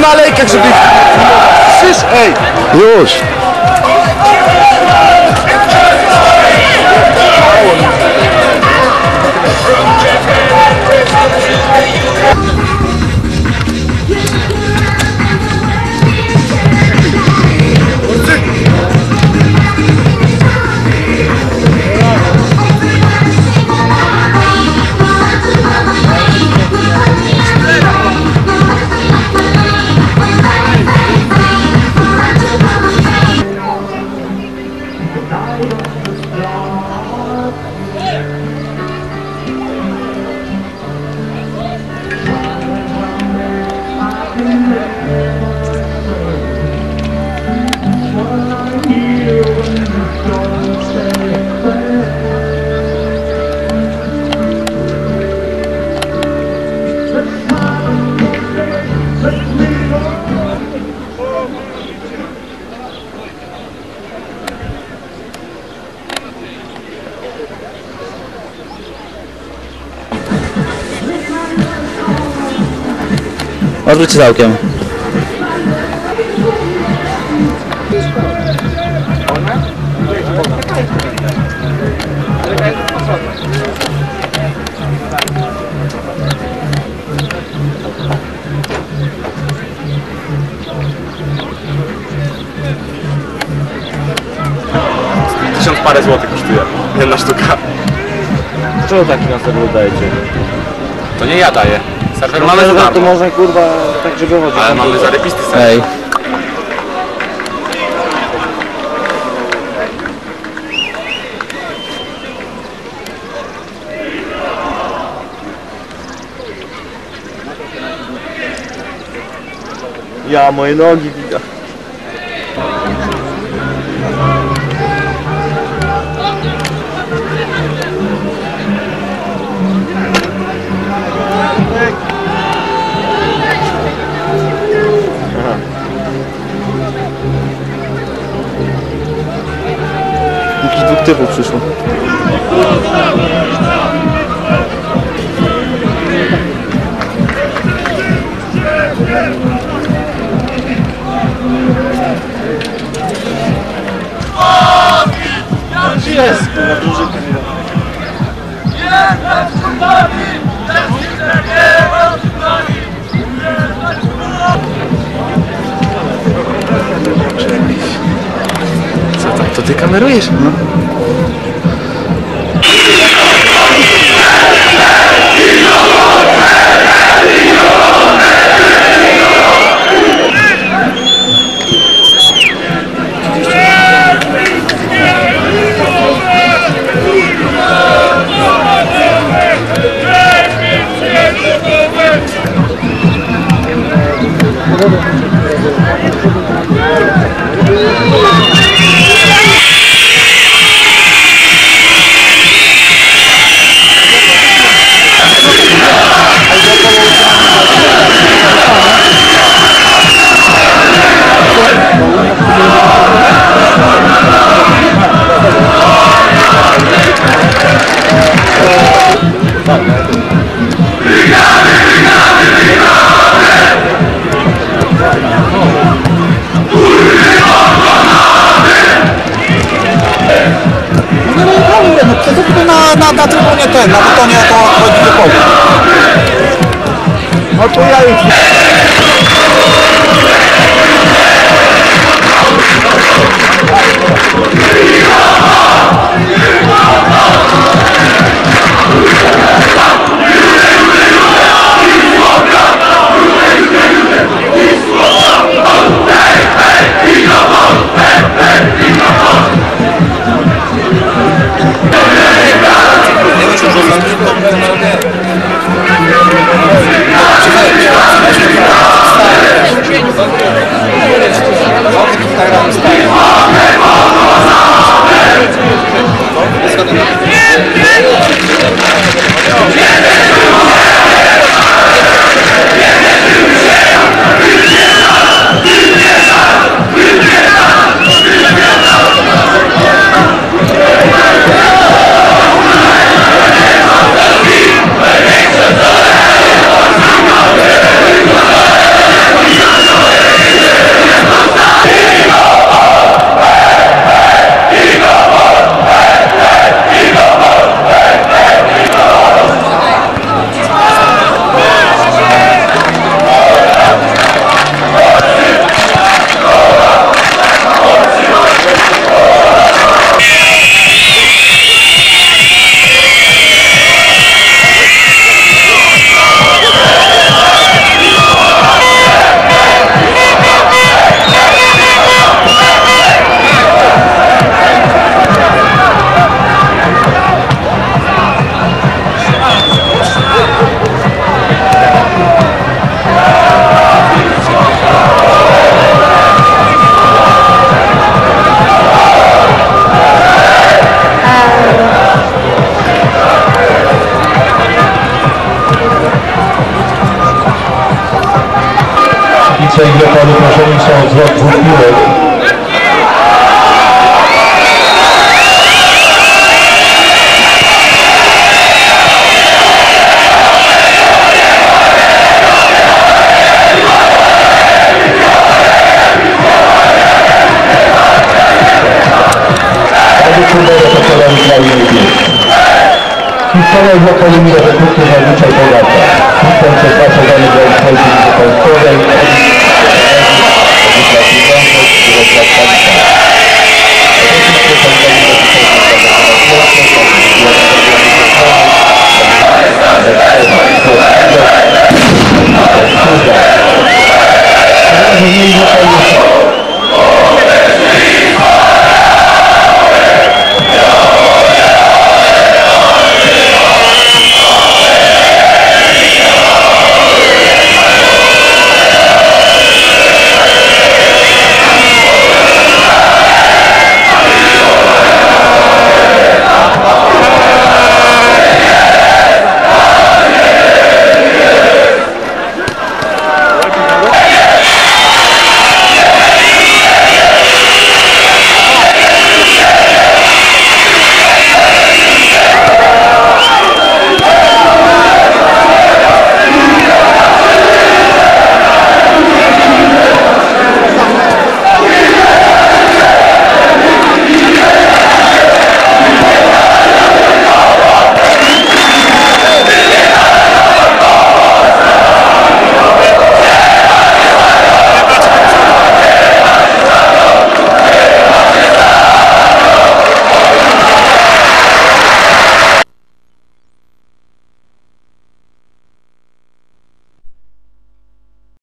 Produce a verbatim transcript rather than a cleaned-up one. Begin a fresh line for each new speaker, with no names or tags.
na alejkach, żeby... Słyszysz? Ej!
Już! Odwróć się całkiem.
Tysiąc parę złotych kosztuje jedna sztuka.
Czemu taki na serwer dajecie?
To nie ja daję. Serwer mamy za
To
darmo.
można kurwa tak żeby chodzić.
Ale mamy zarypisty serwer.
Ej. Ja, moje nogi widać. Jakiś dwóch typów przyszło. Jest!
Co tam, to ty kamerujesz? No.
Na, na trybunie ten, na betonie to chodzi do połowy. No to ja już...
Nie
trzech rekordów proszeni są o zwrot dwóch piłek. Historia jest okolimira, że krótkie zazwyczaj bogata. System przez dwa sezony grał w Polsce Polskowej, Polskiej